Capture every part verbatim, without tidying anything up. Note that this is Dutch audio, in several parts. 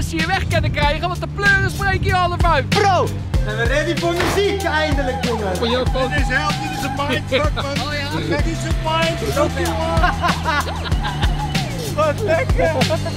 hier weg kunnen krijgen, want de pleuren spreken hier half uit. Bro, zijn we ready voor muziek eindelijk, jongen? Voor jou, Dit is helft, dit is een mindfuck, man. Oh ja? Dit is een mindfuck. Wat lekker!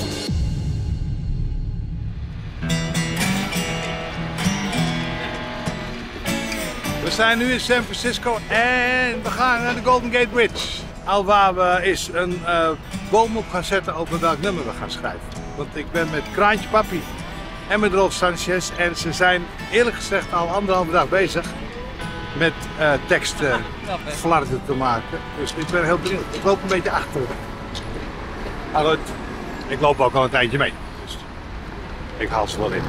We zijn nu in San Francisco en we gaan naar de Golden Gate Bridge. Alwaar is een uh, boom op gaan zetten over welk nummer we gaan schrijven. Want ik ben met Kraantje Papi en met Rolf Sanchez en ze zijn eerlijk gezegd al anderhalve dag bezig met uh, teksten flarden te maken. Dus ik ben heel benieuwd. Ik loop een beetje achter. Maar goed, ik loop ook al een tijdje mee. Dus ik haal ze wel in.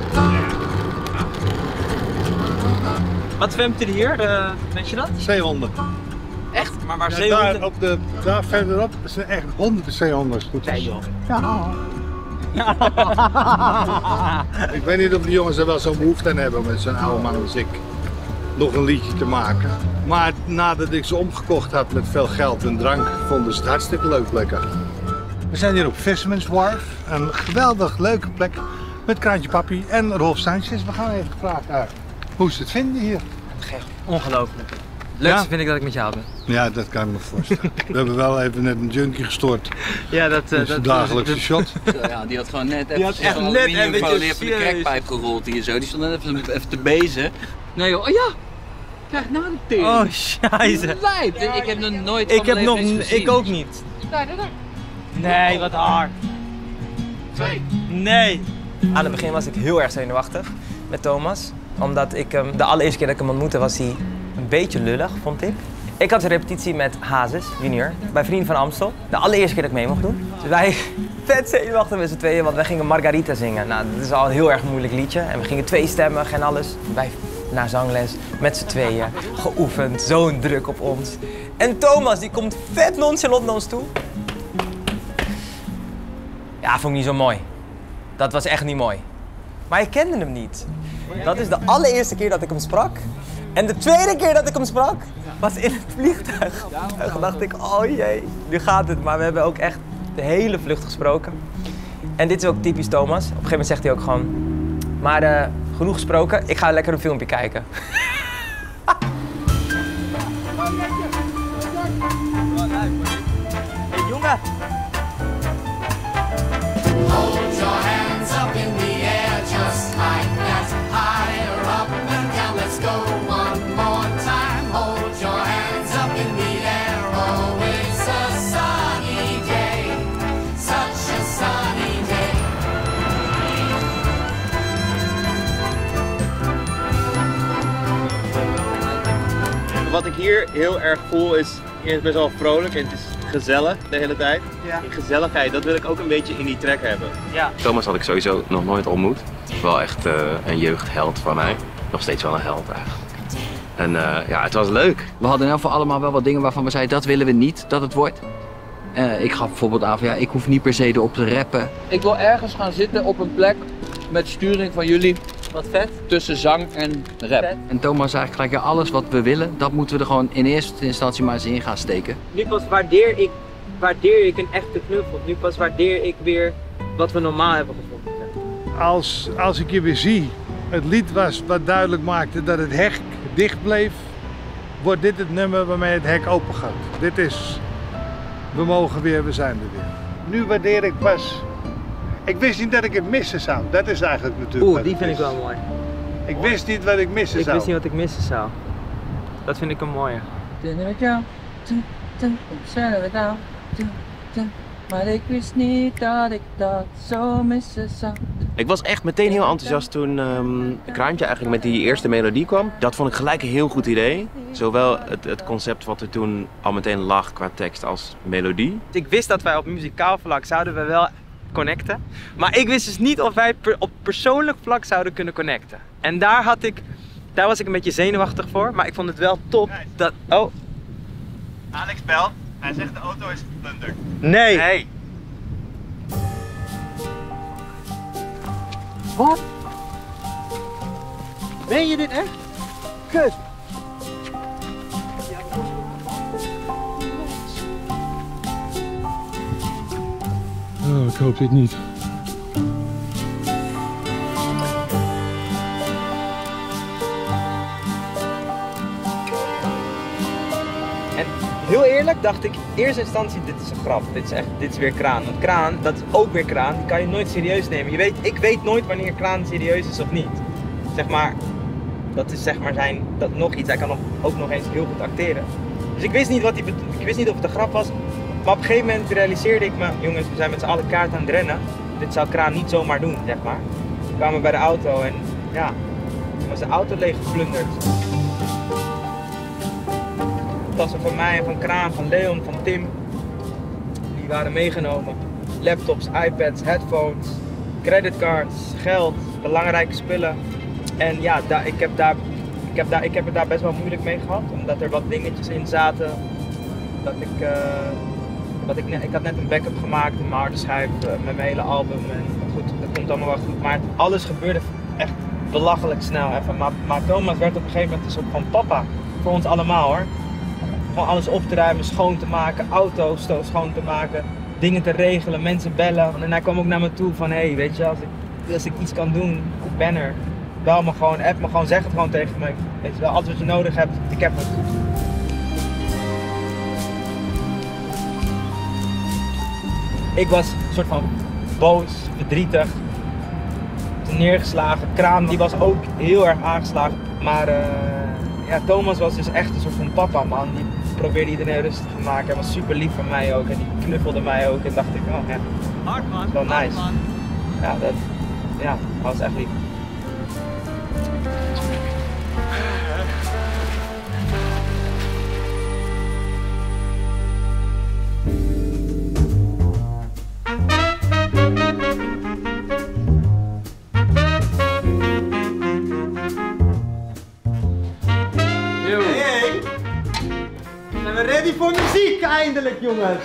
Wat zwemt er hier? Uh, weet je dat? Zeehonden. Echt? Maar waar Ja, zeehonden? daar, op de, daar verderop zijn echt honderden zeehonden. Goed. Nee joh. Ja. Ik weet niet of die jongens er wel zo'n behoefte aan hebben om met zo'n oude man als ik nog een liedje te maken. Maar nadat ik ze omgekocht had met veel geld en drank, vonden ze het hartstikke leuk lekker. We zijn hier op Fisherman's Wharf, een geweldig leuke plek met Kraantje Papi en Rolf Sanchez. We gaan even vragen hoe ze het vinden hier. Ongelooflijk. Het leukste Ja? vind ik dat ik met jou ben. Ja, dat kan ik me voorstellen. We hebben wel even net een junkie gestort. Ja, dat... Uh, Dus de dat dagelijkse dat- shot. Ja, die had gewoon net even had echt zo'n net aluminiumfolie eventjes, even de serieus. crackpijp gerold hier zo. Die stond net even, even te bezen. Nee joh, oh ja! Krijg nou de tering. Oh, scheisse. Lijp. Ik heb nog nooit Ik van heb mijn nog... leven iets gezien. Ik ook niet. Daar, daar, daar. Nee, wat hard. Twee. Nee. Aan het begin was ik heel erg zenuwachtig met Thomas. Omdat ik hem, de allereerste keer dat ik hem ontmoette was hij een beetje lullig, vond ik. Ik had een repetitie met Hazes, junior, bij Vrienden van Amstel. De allereerste keer dat ik mee mocht doen. Dus wij vet zenuwachtig met z'n tweeën, want wij gingen Margarita zingen. Nou, dat is al een heel erg moeilijk liedje. En we gingen tweestemmig en alles. Wij naar zangles, met z'n tweeën, geoefend, zo'n druk op ons. En Thomas, die komt vet nonchalant naar ons toe. Ja, vond ik niet zo mooi. Dat was echt niet mooi. Maar ik kende hem niet. Dat is de allereerste keer dat ik hem sprak. En de tweede keer dat ik hem sprak, was in het vliegtuig. En toen dacht ik, oh jee, nu gaat het. Maar we hebben ook echt de hele vlucht gesproken. En dit is ook typisch Thomas. Op een gegeven moment zegt hij ook gewoon... Maar uh, genoeg gesproken, ik ga lekker een filmpje kijken. Hey, jongen. Hold your hands up in the air just like that. Higher up and down, let's go one more time. Hold your hands up in the air, always a sunny day. Such a sunny day. Wat ik hier heel erg voel is, hier is best wel vrolijk en het is gezellig de hele tijd. Ja. Die gezelligheid, dat wil ik ook een beetje in die track hebben. Ja. Thomas had ik sowieso nog nooit ontmoet. Wel echt uh, een jeugdheld van mij. Nog steeds wel een held eigenlijk. En uh, ja, het was leuk. We hadden in elk geval allemaal wel wat dingen waarvan we zeiden dat willen we niet dat het wordt. Uh, ik gaf bijvoorbeeld aan van ja, ik hoef niet per se erop te rappen. Ik wil ergens gaan zitten op een plek met sturing van jullie. Wat vet. Tussen zang en rap. Vet. En Thomas zei eigenlijk gelijk, ja, alles wat we willen, dat moeten we er gewoon in eerste instantie maar eens in gaan steken. Nu pas waardeer ik, waardeer ik een echte knuffel. Nu pas waardeer ik weer wat we normaal hebben gevonden. Als, als ik je weer zie, het lied was wat duidelijk maakte dat het hek dicht bleef, wordt dit het nummer waarmee het hek open gaat. Dit is, we mogen weer, we zijn er weer. Nu waardeer ik pas, ik wist niet dat ik het missen zou. Dat is eigenlijk natuurlijk Oeh, wat die het vind ik is. wel mooi. Ik wist niet wat ik missen Ik zou. wist niet wat ik missen zou. Dat vind ik een mooie. Maar ik wist niet dat ik dat zo missen zou. Ik was echt meteen heel enthousiast toen um, Kraantje eigenlijk met die eerste melodie kwam. Dat vond ik gelijk een heel goed idee. Zowel het, het concept wat er toen al meteen lag qua tekst als melodie. Ik wist dat wij op muzikaal vlak zouden we wel connecten. Maar ik wist dus niet of wij per, op persoonlijk vlak zouden kunnen connecten. En daar had ik, daar was ik een beetje zenuwachtig voor. Maar ik vond het wel top dat... Oh. Alex belt, hij zegt de auto is geplunderd. Nee. Nee. Wat? Ben je dit echt? Kut! Oh, ik hoop dit niet. heel eerlijk dacht ik, in eerste instantie, dit is een grap, dit is echt, dit is weer Kraan. Want Kraan, dat is ook weer Kraan, die kan je nooit serieus nemen. Je weet, ik weet nooit wanneer Kraan serieus is of niet. Zeg maar, dat is zeg maar zijn, dat nog iets, hij kan nog, ook nog eens heel goed acteren. Dus ik wist niet wat hij, ik wist niet of het een grap was. Maar op een gegeven moment realiseerde ik me, jongens, we zijn met z'n allen kaart aan het rennen. Dit zou Kraan niet zomaar doen, zeg maar. We kwamen bij de auto en ja, toen was de auto leeg geplunderd. Tassen van mij, van Kraan, van Leon, van Tim, die waren meegenomen. Laptops, iPads, headphones, creditcards, geld, belangrijke spullen. En ja, daar, ik, heb daar, ik, heb daar, ik heb het daar best wel moeilijk mee gehad, omdat er wat dingetjes in zaten. Dat ik, uh, dat ik, ik had net een backup gemaakt in mijn harde schijf uh, met mijn hele album. En goed, dat komt allemaal wel goed, maar alles gebeurde echt belachelijk snel even. Maar, maar Thomas werd op een gegeven moment een soort van papa, voor ons allemaal hoor. Gewoon alles op te ruimen, schoon te maken, auto's schoon te maken, dingen te regelen, mensen bellen. En hij kwam ook naar me toe van, hé, hey, weet je, als ik, als ik iets kan doen, ik ben er. Bel me gewoon, app me gewoon, zeg het gewoon tegen me. Weet je wel, alles wat je nodig hebt, ik heb het. Ik was een soort van boos, verdrietig, neergeslagen. Kraan, die was ook heel erg aangeslagen. Maar uh, ja, Thomas was dus echt een soort van papa, man. Die probeerde iedereen rustig te maken. Hij was super lief van mij ook en die knuffelde mij ook. En dacht ik, oh ja, hard man, wel nice. Hard, man. Ja, dat, ja, dat was echt lief. Ready voor muziek, eindelijk jongens!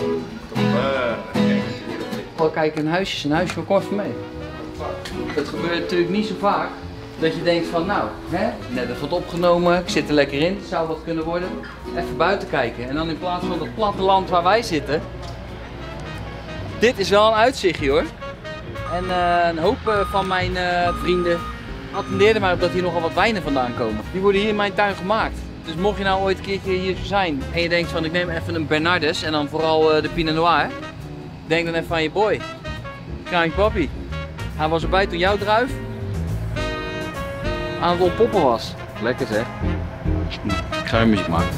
Oh, kijk, een huisje is een huisje, maar kom even mee. Het gebeurt natuurlijk niet zo vaak dat je denkt van, nou, hè, net even wat opgenomen, ik zit er lekker in, het zou wat kunnen worden. Even buiten kijken en dan in plaats van dat platteland waar wij zitten, dit is wel een uitzichtje hoor. En uh, een hoop uh, van mijn uh, vrienden attendeerden mij op dat hier nogal wat wijnen vandaan komen. Die worden hier in mijn tuin gemaakt. Dus mocht je nou ooit een keertje hier zijn en je denkt van ik neem even een Bernardus en dan vooral uh, de Pinot Noir. Denk dan even aan je boy, Kraantje Papi. Hij was erbij toen jouw druif aan het ontpoppen was. Lekker zeg. Ik ga weer muziek maken.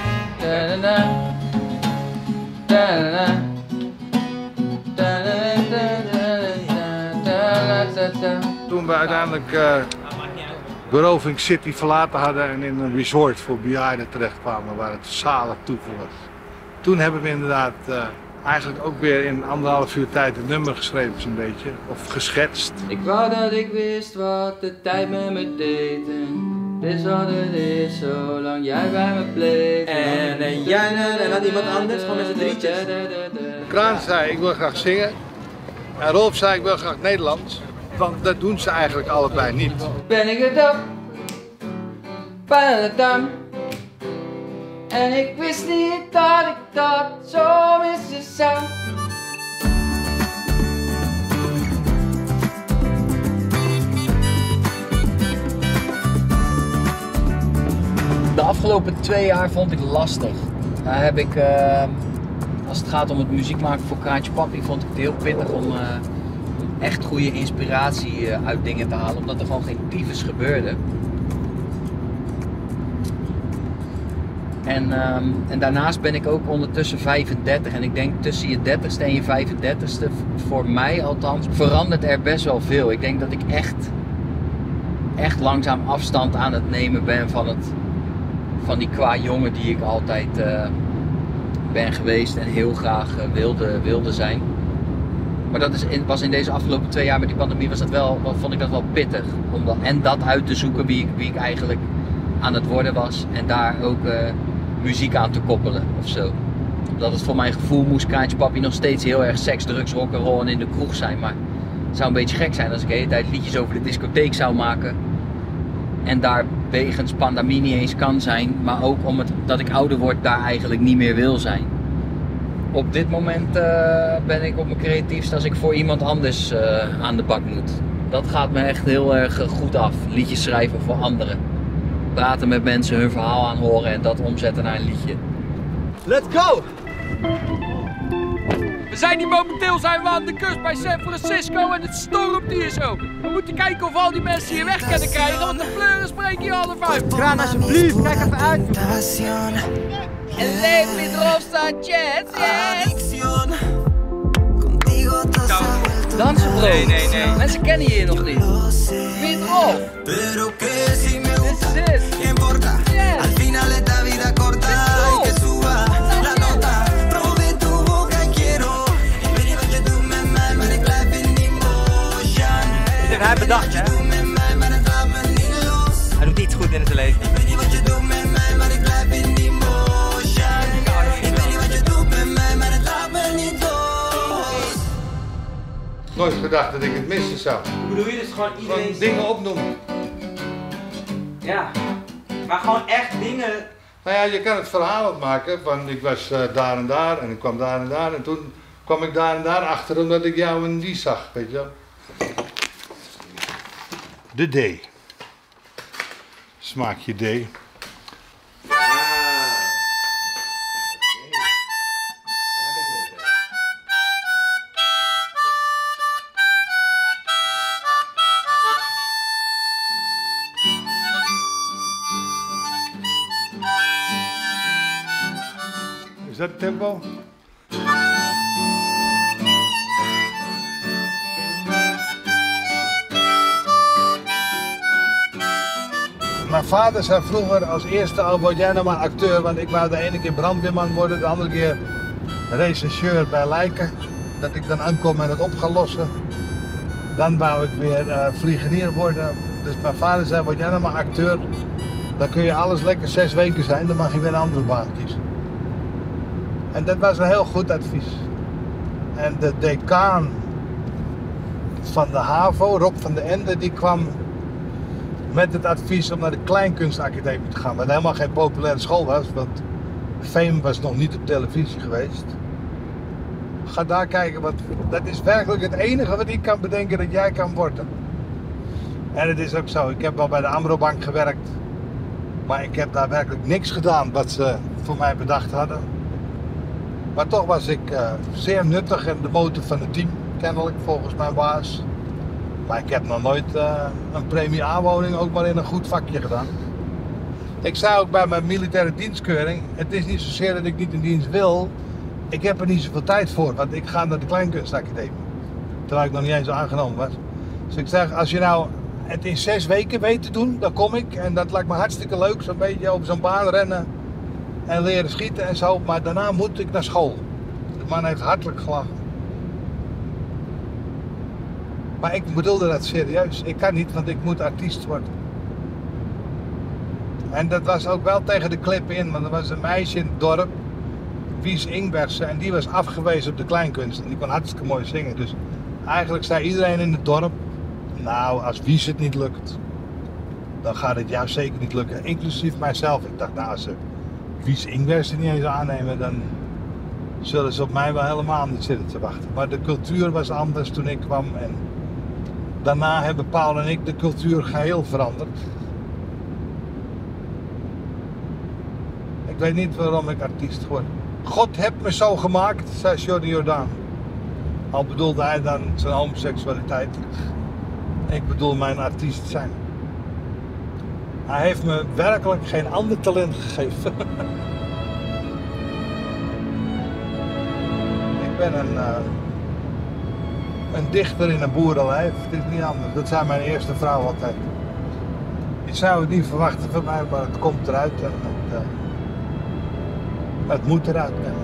Toen we uiteindelijk uh, Beroving City verlaten hadden en in een resort voor bejaarden terechtkwamen waar het zalig toeval was. Toen hebben we inderdaad uh, eigenlijk ook weer in anderhalf uur tijd een nummer geschreven zo'n beetje, of geschetst. Ik wou dat ik wist wat de tijd met me deed en dit is wat het is, zolang jij bij me bleef. En, en jij en had iemand anders, gewoon met z'n drietjes. Kraan zei ik wil graag zingen en Rolf zei ik wil graag Nederlands. Want dat doen ze eigenlijk allebei niet. Ben ik het op, padadam. En ik wist niet dat ik dat zo missen zou. De afgelopen twee jaar vond ik lastig. Daar heb ik, uh, als het gaat om het muziek maken voor Kraantje Papi, vond ik het heel pittig om uh, echt goede inspiratie uh, uit dingen te halen, omdat er gewoon geen tyfus gebeurde. En, um, en daarnaast ben ik ook ondertussen vijfendertig en ik denk tussen je dertigste en je vijfendertigste, voor mij althans, verandert er best wel veel. Ik denk dat ik echt, echt langzaam afstand aan het nemen ben van, het, van die qua jongen die ik altijd uh, ben geweest en heel graag uh, wilde, wilde zijn. Maar dat is in, was in deze afgelopen twee jaar met die pandemie, was dat wel, vond ik dat wel pittig. Om dat, en dat uit te zoeken wie ik, wie ik eigenlijk aan het worden was en daar ook uh, muziek aan te koppelen of zo. Dat het voor mijn gevoel moest Kraantje Papi nog steeds heel erg seks, drugs, rock'n'roll en in de kroeg zijn. Maar het zou een beetje gek zijn als ik de hele tijd liedjes over de discotheek zou maken. En daar wegens pandemie niet eens kan zijn, maar ook omdat ik ouder word daar eigenlijk niet meer wil zijn. Op dit moment uh, ben ik op mijn creatiefst als ik voor iemand anders uh, aan de bak moet. Dat gaat me echt heel erg goed af, liedjes schrijven voor anderen. Praten met mensen, hun verhaal aanhoren en dat omzetten naar een liedje. Let's go! We zijn hier momenteel zijn we aan de kust bij San Francisco en het stormt hier zo. We moeten kijken of al die mensen hier weg kunnen krijgen, want de pleuren spreken hier half uit. Kraan alsjeblieft, kijk even uit. En leef erop Sanchez, yes! Dansen bro. Nee, nee, nee. Mensen kennen je hier nog niet. Wie erop? This is it. Yes. Al final esta vida corta y que suba la nota. Prove tu boca quiero. Dit heeft hij bedacht, hè? Hij doet iets goed in zijn leven. Nooit gedacht dat ik het missen zou. Hoe bedoel je dus gewoon iedereen... Gewoon dingen opnoemen. Ja, maar gewoon echt dingen... Nou ja, je kan het verhaal opmaken van ik was uh, daar en daar en ik kwam daar en daar en toen kwam ik daar en daar achter omdat ik jou en die zag, weet je wel. De D. Smaakje D. Is dat het tempo? Mijn vader zei vroeger als eerste al word jij nou maar acteur, want ik wou de ene keer brandweerman worden, de andere keer rechercheur bij lijken. Dat ik dan aankom en het op ga lossen. Dan wou ik weer uh, vliegenier worden. Dus mijn vader zei word jij nou maar acteur, dan kun je alles lekker zes weken zijn, dan mag je weer een andere baan kiezen. En dat was een heel goed advies. En de decaan van de HAVO, Rob van den Ende, die kwam met het advies om naar de Kleinkunstacademie te gaan. Wat helemaal geen populaire school was, want Fame was nog niet op televisie geweest. Ga daar kijken, want dat is werkelijk het enige wat ik kan bedenken dat jij kan worden. En het is ook zo, ik heb wel bij de Amrobank gewerkt, maar ik heb daar werkelijk niks gedaan wat ze voor mij bedacht hadden. Maar toch was ik uh, zeer nuttig en de motor van het team, kennelijk volgens mijn baas. Maar ik heb nog nooit uh, een premie A-woning ook maar in een goed vakje gedaan. Ik zei ook bij mijn militaire dienstkeuring, het is niet zozeer dat ik niet in dienst wil. Ik heb er niet zoveel tijd voor, want ik ga naar de Kleinkunstacademie. Terwijl ik nog niet eens aangenomen was. Dus ik zeg, als je nou het in zes weken weet te doen, dan kom ik. En dat lijkt me hartstikke leuk, zo'n beetje op zo'n baan rennen. En leren schieten en zo, maar daarna moet ik naar school. De man heeft hartelijk gelachen. Maar ik bedoelde dat serieus. Ik kan niet, want ik moet artiest worden. En dat was ook wel tegen de klippen in, want er was een meisje in het dorp, Wies Ingbersen, en die was afgewezen op de kleinkunst. En die kon hartstikke mooi zingen. Dus eigenlijk zei iedereen in het dorp, nou, als Wies het niet lukt, dan gaat het jou zeker niet lukken. Inclusief mijzelf. Ik dacht, nou, als ze Wies Ingbersen niet eens aannemen, dan zullen ze op mij wel helemaal niet zitten te wachten. Maar de cultuur was anders toen ik kwam en daarna hebben Paul en ik de cultuur geheel veranderd. Ik weet niet waarom ik artiest word. God heeft me zo gemaakt, zei Jordi Jordaan. Al bedoelde hij dan zijn homoseksualiteit. Ik bedoel mijn artiest zijn. Hij heeft me werkelijk geen ander talent gegeven. Ik ben een, uh, een dichter in een boerenlijf. Het is niet anders. Dat zei mijn eerste vrouw altijd. Je zou het niet verwachten van mij, maar het komt eruit en het, uh, het moet eruit komen.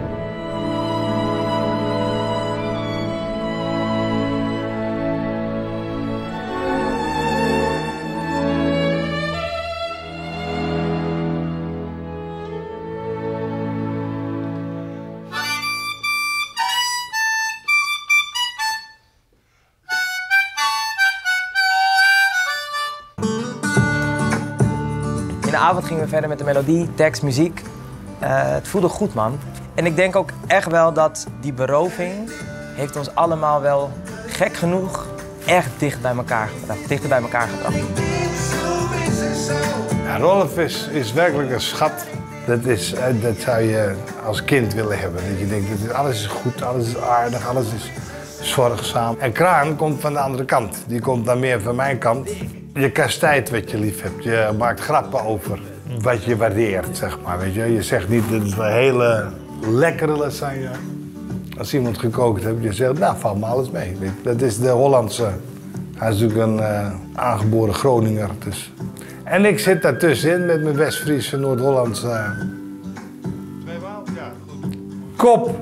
In de avond gingen we verder met de melodie, tekst, muziek. Uh, het voelde goed, man. En ik denk ook echt wel dat die beroving heeft ons allemaal wel gek genoeg echt dicht bij elkaar gebracht. Dichter bij elkaar gebracht. Ja, Rolf is, is werkelijk een schat Dat, is, dat zou je als kind willen hebben. Dat je denkt, dat alles is goed, alles is aardig, alles is zorgzaam. En Kraan komt van de andere kant. Die komt dan meer van mijn kant. Je kastijdt wat je lief hebt. Je maakt grappen over wat je waardeert, zeg maar. Weet je? Je zegt niet dat het een hele lekkere lasagne. Als iemand gekookt heeft, je zegt, nou, valt me alles mee. Weet je? Dat is de Hollandse. Hij is natuurlijk een uh, aangeboren Groninger. Dus. En ik zit daartussenin met mijn West-Friese, Noord-Hollandse... Uh... Twee maal? Ja, goed. Kop!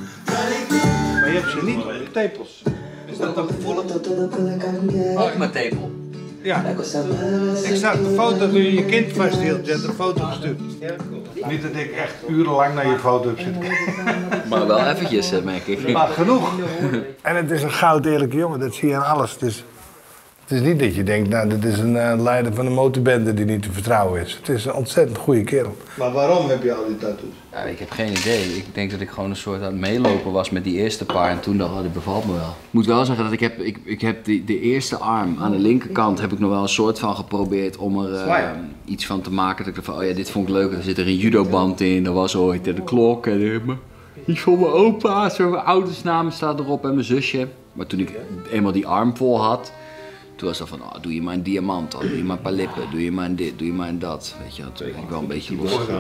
Maar je hebt ze niet op de tepels. Is dat toch volle? Ook mijn tepel. Ja. Ik zag de foto toen je je kind vasthield. Je hebt een foto gestuurd. Niet dat ik echt urenlang naar je foto heb zitten kijken. Maar wel eventjes, merk ik. Maar genoeg. En het is een goud eerlijke jongen, dat zie je aan alles. Dus het is niet dat je denkt, nou, dit is een uh, leider van een motorbende die niet te vertrouwen is. Het is een ontzettend goede kerel. Maar waarom heb je al die tattoos? Ja, ik heb geen idee. Ik denk dat ik gewoon een soort aan het meelopen was met die eerste paar en toen dacht ik, oh, dit bevalt me wel. Ik moet wel zeggen dat ik heb, ik, ik heb die, de eerste arm aan de linkerkant heb ik nog wel een soort van geprobeerd om er uh, iets van te maken. Dat ik dacht van, oh ja, dit vond ik leuk. Er zit er een judoband in, er was ooit de klok en de, iets van mijn opa, zo mijn ouders namen staat erop en mijn zusje. Maar toen ik eenmaal die arm vol had, toen was dat van, oh, doe je maar een diamant dan, doe je maar een paar lippen, doe je maar een dit, doe je maar een dat. Weet je, toen ben ik wel een beetje losgegaan.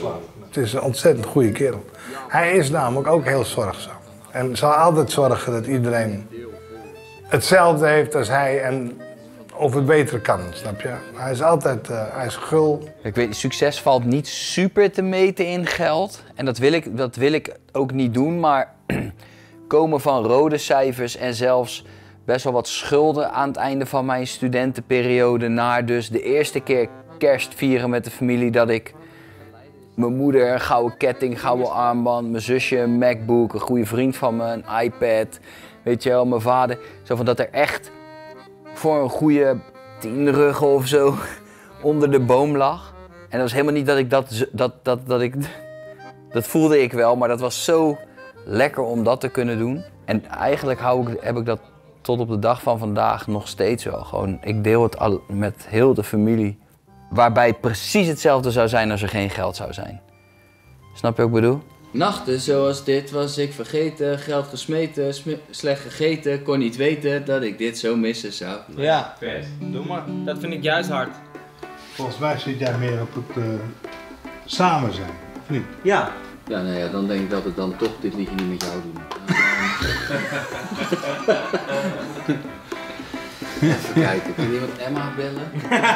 Het is een ontzettend goede kerel. Hij is namelijk ook heel zorgzaam. En zal altijd zorgen dat iedereen hetzelfde heeft als hij en of het beter kan, snap je? Hij is altijd, uh, hij is gul. Ik weet, succes valt niet super te meten in geld. En dat wil ik, dat wil ik ook niet doen, maar komen van rode cijfers en zelfs best wel wat schulden aan het einde van mijn studentenperiode naar dus de eerste keer kerst vieren met de familie dat ik mijn moeder een gouden ketting, een gouden armband, mijn zusje een MacBook, een goede vriend van me een iPad, weet je wel, mijn vader. Zo van dat er echt voor een goede tien ruggen of zo onder de boom lag. En dat was helemaal niet dat ik dat, dat, dat, dat ik, dat voelde ik wel, maar dat was zo lekker om dat te kunnen doen. En eigenlijk hou ik, heb ik dat tot op de dag van vandaag nog steeds wel. Gewoon, ik deel het al met heel de familie. Waarbij het precies hetzelfde zou zijn als er geen geld zou zijn. Snap je wat ik bedoel? Nachten zoals dit was ik vergeten, geld gesmeten, slecht gegeten. Kon niet weten dat ik dit zo missen zou. Ja, doe maar. Dat vind ik juist hard. Volgens mij zit jij meer op het uh, samen zijn, of niet? Ja. Ja, nou ja, dan denk ik dat ik dan toch dit liedje niet met jou doe. Even kijken, kun je iemand Emma bellen?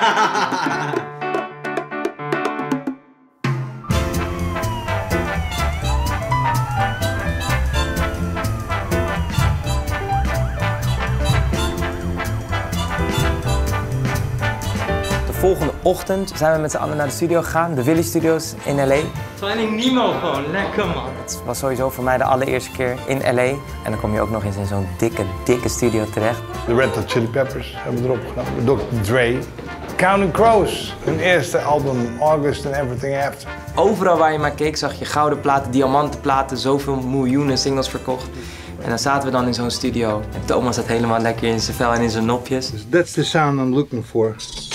De volgende ochtend zijn we met z'n allen naar de studio gegaan, de Willy Studios in L A. Finding Nemo gewoon, lekker man. Het was sowieso voor mij de allereerste keer in L A. En dan kom je ook nog eens in zo'n dikke, dikke studio terecht. De Red Hot Chili Peppers hebben we erop genomen, doctor Dre. Counting Crows, hun eerste album, August and Everything After. Overal waar je maar keek zag je gouden platen, diamanten platen, zoveel miljoenen singles verkocht. En dan zaten we dan in zo'n studio. En Thomas zat helemaal lekker in zijn vel en in zijn nopjes. That's the sound I'm looking for.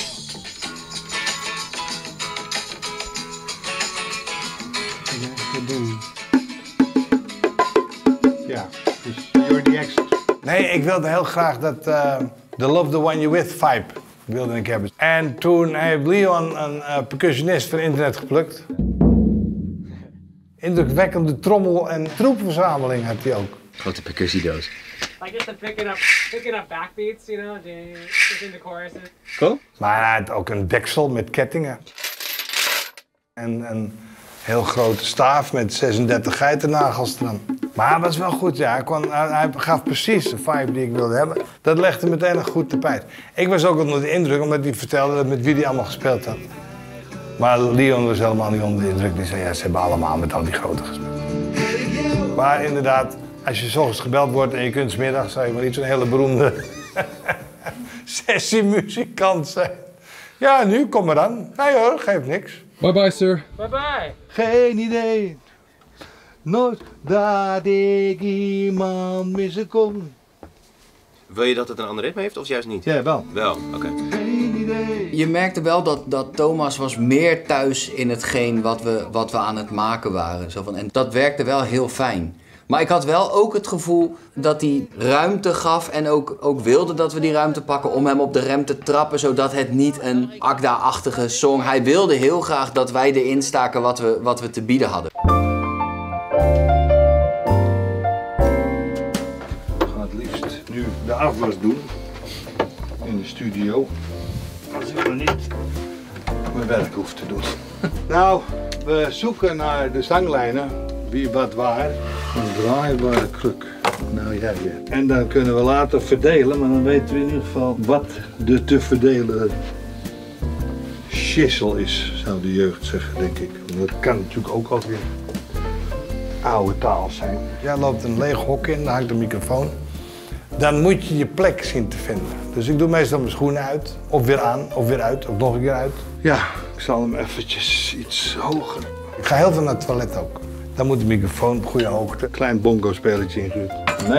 Ja, dus you're the extra. Nee, ik wilde heel graag dat uh, the Love the One You With vibe wilde ik hebben. En toen heeft Leon een uh, percussionist van internet geplukt. Indrukwekkende trommel- en troepverzameling had hij ook. Grote percussiedoos. Like just the picking up, picking up backbeats, you know, just in the choruses. Cool. Maar hij had ook een deksel met kettingen. En een heel grote staaf met zesendertig geitennagels eran. Maar hij was wel goed, ja. Hij, kon, hij, hij gaf precies de vibe die ik wilde hebben. Dat legde meteen een goed tapijt. Ik was ook onder de indruk, omdat hij vertelde dat met wie hij allemaal gespeeld had. Maar Leon was helemaal niet onder de indruk. Die zei, ja, ze hebben allemaal met al die grote gespeeld. Maar inderdaad, als je 's ochtends gebeld wordt en je kunt 's middags, zou je maar niet zo'n hele beroemde sessiemuzikant zijn. Ja, nu, kom maar aan. Nee hoor, geeft niks. Bye bye, sir. Bye bye. Geen idee. Nooit dat ik iemand missen kon. Wil je dat het een ander ritme heeft of juist niet? Ja, wel. Wel, oké. Okay. Geen idee. Je, je merkte wel dat, dat Thomas was meer thuis in hetgeen wat we, wat we aan het maken waren. Zo van, en dat werkte wel heel fijn. Maar ik had wel ook het gevoel dat hij ruimte gaf en ook, ook wilde dat we die ruimte pakken om hem op de rem te trappen, zodat het niet een Akda-achtige song. Hij wilde heel graag dat wij erin staken wat we, wat we te bieden hadden. Ik ga het liefst nu de afwas doen in de studio, als ik maar niet mijn werk hoef te doen. Nou, we zoeken naar de zanglijnen, wie wat waar. Een draaibare kruk. Nou ja, ja. En dan kunnen we later verdelen, maar dan weten we in ieder geval wat de te verdelen schissel is, zou de jeugd zeggen, denk ik. Want dat kan natuurlijk ook alweer oude taal zijn. Jij loopt een leeg hok in, dan hangt de microfoon. Dan moet je je plek zien te vinden. Dus ik doe meestal mijn schoenen uit, of weer aan, of weer uit, of nog een keer uit. Ja, ik zal hem eventjes iets hoger. Ik ga heel veel naar het toilet ook. Dan moet de microfoon op goede hoogte. Klein bongo-spelletje ingehuurd. Nee.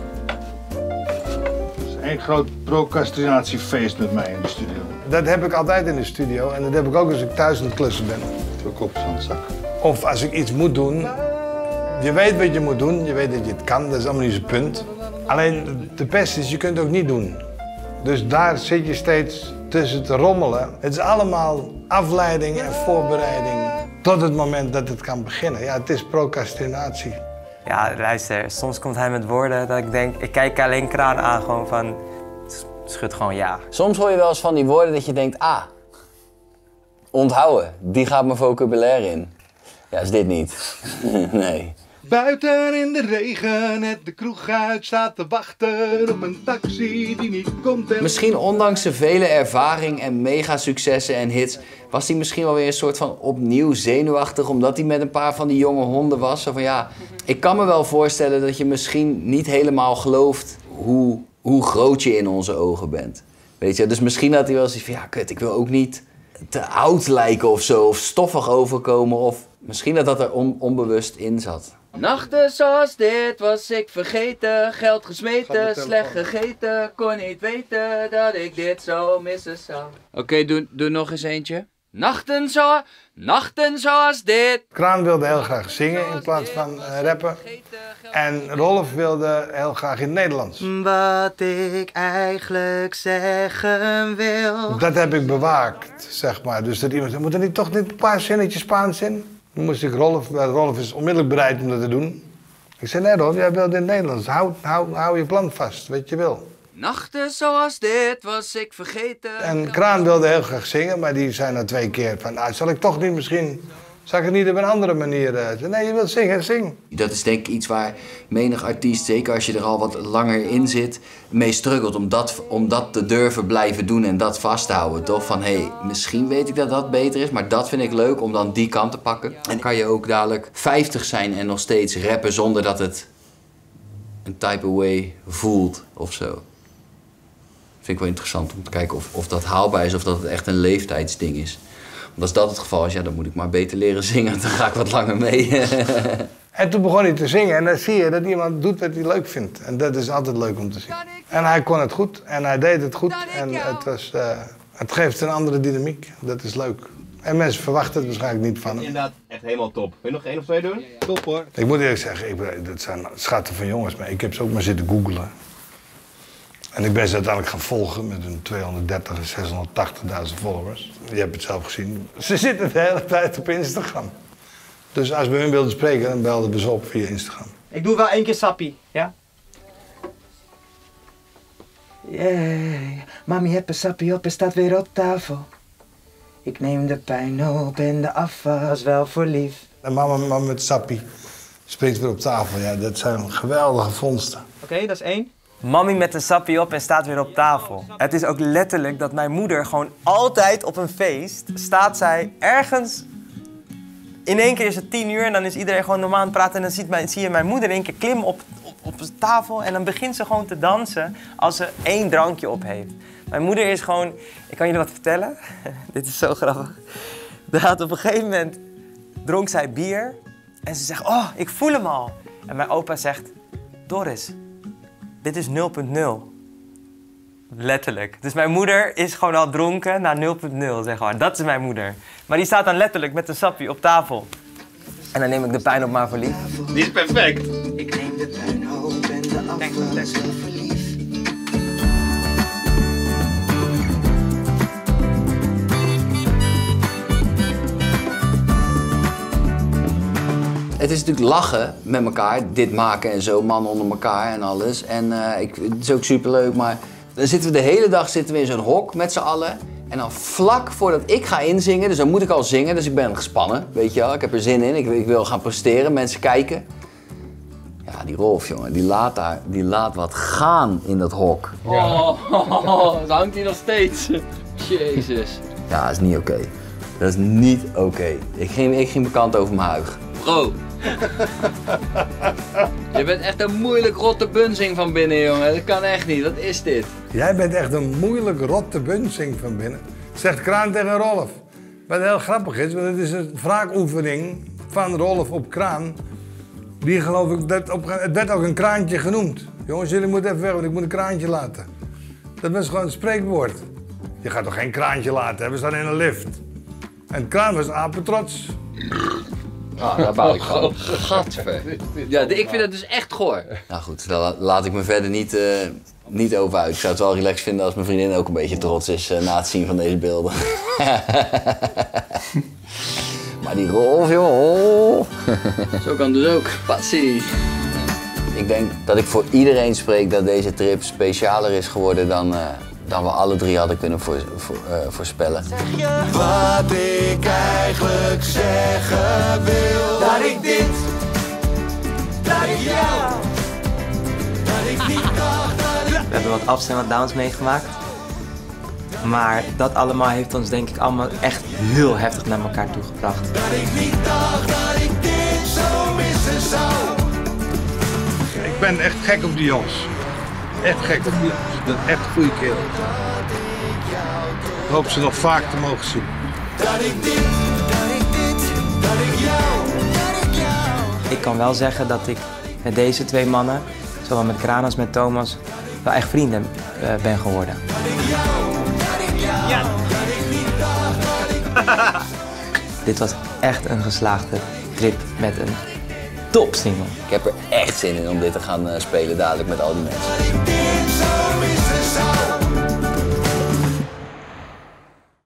Het is één groot procrastinatiefeest met mij in de studio. Dat heb ik altijd in de studio en dat heb ik ook als ik thuis aan het klussen ben. Ook op zandzak. Of als ik iets moet doen. Je weet wat je moet doen, je weet dat je het kan, dat is allemaal niet zo'n punt. Alleen de pest is, je kunt het ook niet doen. Dus daar zit je steeds tussen te rommelen. Het is allemaal afleiding en voorbereiding tot het moment dat het kan beginnen. Ja, het is procrastinatie. Ja, luister, soms komt hij met woorden dat ik denk, ik kijk alleen Kraan aan gewoon van, schud gewoon ja. Soms hoor je wel eens van die woorden dat je denkt, ah, onthouden, die gaat mijn vocabulaire in. Ja, is dit niet. Nee. Buiten in de regen, het de kroeg uit, staat te wachten op een taxi die niet komt. En... Misschien ondanks de vele ervaring en mega-successen en hits, was hij misschien wel weer een soort van opnieuw zenuwachtig, omdat hij met een paar van die jonge honden was. Zo van ja, ik kan me wel voorstellen dat je misschien niet helemaal gelooft hoe, hoe groot je in onze ogen bent. Weet je, dus misschien had hij wel zoiets van ja, kut, ik wil ook niet te oud lijken of zo, of stoffig overkomen, of misschien dat dat er on, onbewust in zat. Nachten zoals dit was ik vergeten, geld gesmeten, slecht gegeten, kon niet weten dat ik dit zo missen zou. Oké, okay, doe, doe nog eens eentje. Nachten zo, nachten zoals dit. Kraan wilde heel graag zingen in plaats van uh, rappen. En Rolf wilde heel graag in het Nederlands. Wat ik eigenlijk zeggen wil. Dat heb ik bewaakt, zeg maar. Dus dat iemand zei, moet er niet toch niet een paar zinnetjes Spaans in? Dan moest ik Rolf, Rolf is onmiddellijk bereid om dat te doen. Ik zei, nee Rolf, jij wilde in het Nederlands. Hou, hou, hou je plan vast, wat je wil. Nachten zoals dit was ik vergeten. En Kraan wilde heel graag zingen, maar die zei na twee keer van, nou, zal ik toch niet misschien, zal ik het niet op een andere manier? Uh, zei, nee, je wilt zingen, zing. Dat is denk ik iets waar menig artiest, zeker als je er al wat langer in zit, mee struggelt om dat, om dat te durven blijven doen en dat vast te houden. Toch van, hé, hey, misschien weet ik dat dat beter is, maar dat vind ik leuk om dan die kant te pakken. En kan je ook dadelijk vijftig zijn en nog steeds rappen zonder dat het een type of way voelt of zo. Vind ik wel interessant om te kijken of, of dat haalbaar is of dat het echt een leeftijdsding is. Want als dat het geval is, ja, dan moet ik maar beter leren zingen. Dan ga ik wat langer mee. En toen begon hij te zingen en dan zie je dat iemand doet wat hij leuk vindt. En dat is altijd leuk om te zien. En hij kon het goed en hij deed het goed. En het, was, uh, het geeft een andere dynamiek. Dat is leuk. En mensen verwachten het waarschijnlijk niet van hem. Inderdaad, echt helemaal top. Wil je nog één of twee doen? Top hoor. Ik moet eerlijk zeggen, ik, dat zijn schatten van jongens, maar ik heb ze ook maar zitten googlen. En ik ben ze uiteindelijk gaan volgen met hun tweehonderddertig en zeshonderdtachtigduizend followers. Je hebt het zelf gezien. Ze zitten de hele tijd op Instagram. Dus als we hun wilden spreken, dan belden we ze op via Instagram. Ik doe wel één keer sappie, ja? Yeah, mami heb een sappie op en staat weer op tafel. Ik neem de pijn op en de afwas wel voor lief. En mama, mama met sappie springt weer op tafel. Ja, dat zijn geweldige vondsten. Oké, okay, dat is één. Mami met een sappie op en staat weer op tafel. Het is ook letterlijk dat mijn moeder gewoon altijd op een feest staat zij ergens. In één keer is het tien uur en dan is iedereen gewoon normaal aan het praten. En dan ziet mijn, zie je mijn moeder in één keer klimmen op, op, op de tafel. En dan begint ze gewoon te dansen als ze één drankje op heeft. Mijn moeder is gewoon... Ik kan jullie wat vertellen. Dit is zo grappig. Dat had op een gegeven moment dronk zij bier. En ze zegt, oh, ik voel hem al. En mijn opa zegt, Doris, dit is nul punt nul. Letterlijk. Dus mijn moeder is gewoon al dronken naar nul punt nul, zeg maar. Dat is mijn moeder. Maar die staat dan letterlijk met een sappie op tafel. En dan neem ik de pijn op maar voor lief. Die is perfect. Ik neem de puinhoop en de afval zo verliefd. Het is natuurlijk lachen met elkaar, dit maken en zo, mannen onder elkaar en alles. En uh, ik, het is ook superleuk, maar dan zitten we de hele dag zitten we in zo'n hok met z'n allen. En dan vlak voordat ik ga inzingen, dus dan moet ik al zingen, dus ik ben gespannen, weet je wel. Ik heb er zin in, ik, ik wil gaan presteren, mensen kijken. Ja, die Rolf, jongen, die laat, daar, die laat wat gaan in dat hok. Oh, oh, oh, dat hangt hij nog steeds. Jezus. Ja, dat is niet oké. Okay. Dat is niet oké. Okay. Ik ging, ik ging bekant over mijn huig. Bro. Je bent echt een moeilijk rotte bunzing van binnen, jongen. Dat kan echt niet. Wat is dit? Jij bent echt een moeilijk rotte bunzing van binnen. Zegt Kraan tegen Rolf. Wat heel grappig is, want het is een wraakoefening van Rolf op Kraan. Die geloof ik, dat op, het werd ook een kraantje genoemd. Jongens, jullie moeten even weg, want ik moet een kraantje laten. Dat was gewoon een spreekwoord. Je gaat toch geen kraantje laten, hè? We staan in een lift. En Kraan was apetrots. Ah, daar bouw ik gewoon. Gadver. Ja, ik vind het dus echt goor. Nou goed, daar laat ik me verder niet, uh, niet over uit. Ik zou het wel relaxed vinden als mijn vriendin ook een beetje trots is uh, na het zien van deze beelden. Maar die Rolf, joh. Zo kan dus ook. Passie. Ik denk dat ik voor iedereen spreek dat deze trip specialer is geworden dan, uh, dan we alle drie hadden kunnen voor, voor, uh, voorspellen. Wat ik eigenlijk zeggen wil. Dat ik dit, dat ik jou, dat ik niet dacht dat ik... We hebben wat ups en wat downs meegemaakt. Maar dat allemaal heeft ons denk ik allemaal echt heel heftig naar elkaar toe gebracht. Dat ik niet dacht dat ik dit zo missen zou. Ik ben echt gek op die jongens. Echt gek op die jongens. Dat is echt een goede kerel. Ik hoop ze nog vaak te mogen zien. Dat ik dit, dat ik dit, dat ik jou, dat ik jou. Ik kan wel zeggen dat ik met deze twee mannen, zowel met Kraan als met Thomas, wel echt vrienden uh, ben geworden. Dat ik jou, dat ik jou, ja. Dat ik niet dacht dat ik... Dit was echt een geslaagde trip met een topsingle. Ik heb er echt zin in om dit te gaan uh, spelen dadelijk met al die mensen.